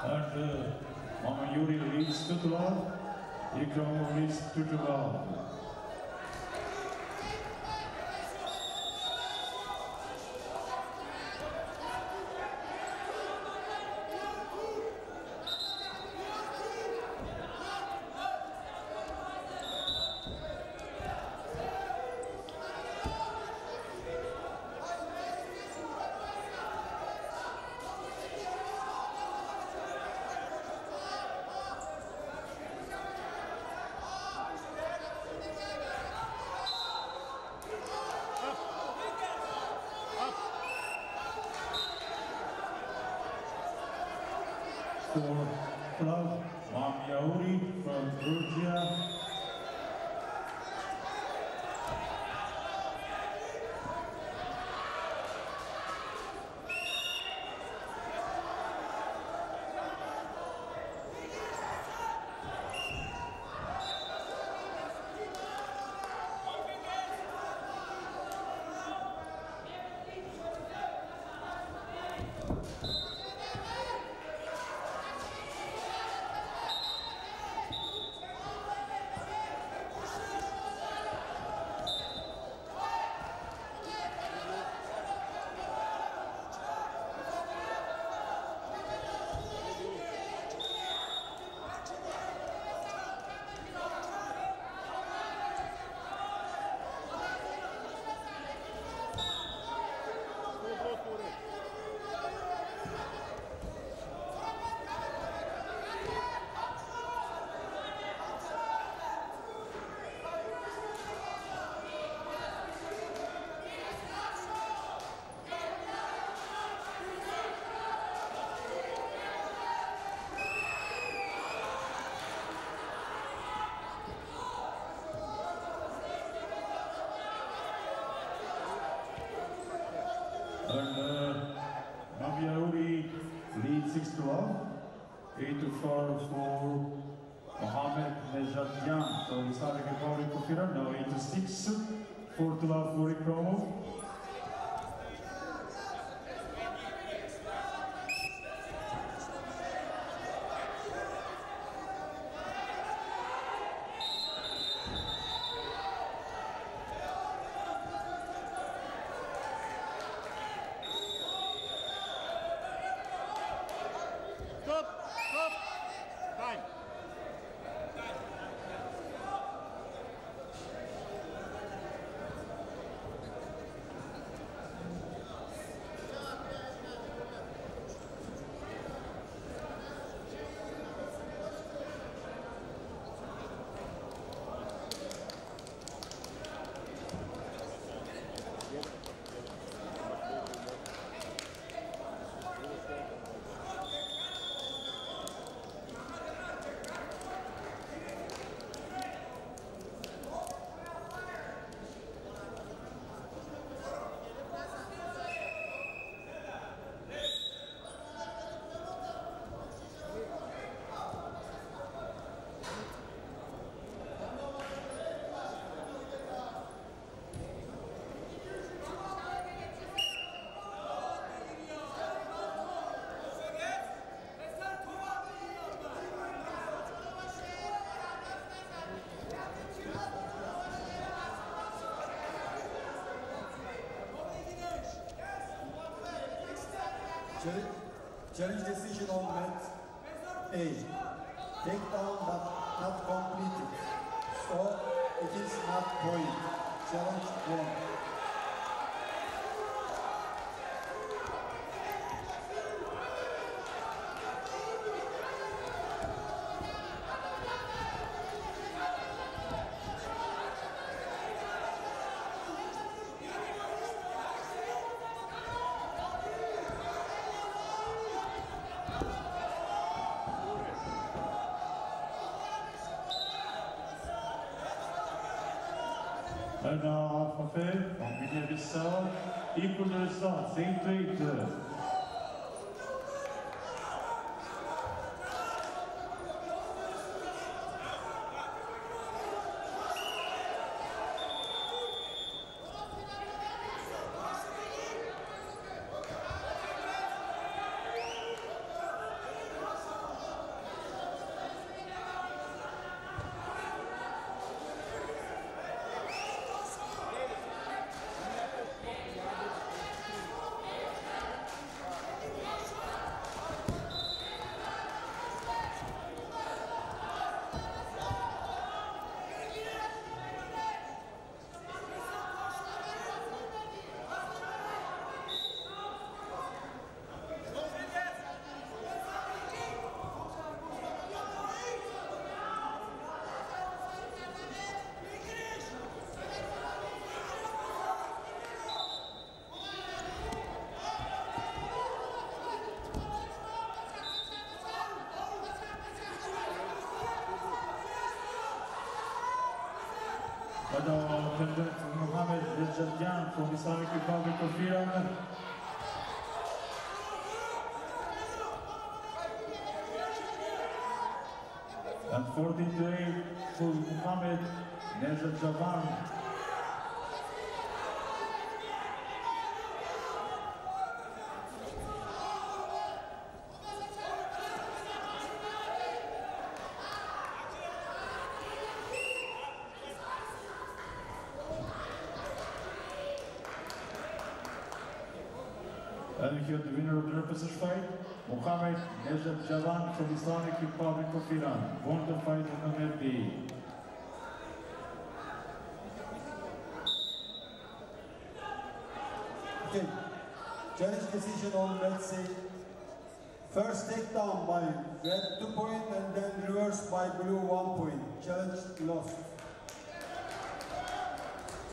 And Mama Yuri leads 2-12. Ikram leads 2-12. For club, Mamyauri from Georgia. And Mamyauri leads 6-12. 8-4 for Mohamed Nejadian. So we start again for Kofira. Now 8-6. 4-12 for Ikromo. Challenge decision on mat A. Takedown but not completed. So it is not point. Challenge 1. And now for fair, from Guinea-Bissau, equal result, 8-8. Nezhadjan from Islamic Republic of Iran. And 42 for Muhammad Nezhadjan. And we have the winner of the representative fight, Muhammad Nezhadjan from Islamic Republic of Iran, won the fight on number B. Okay, judge decision on red say, first takedown by red 2 point and then reverse by blue 1 point. Challenge lost.